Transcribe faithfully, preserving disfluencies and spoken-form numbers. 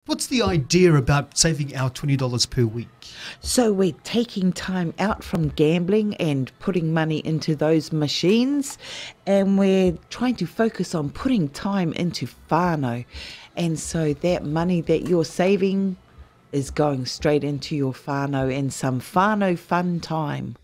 What's the idea about saving our twenty dollars per week? So we're taking time out from gambling and putting money into those machines, and we're trying to focus on putting time into whānau. And so that money that you're saving is going straight into your whānau and some whānau fun time.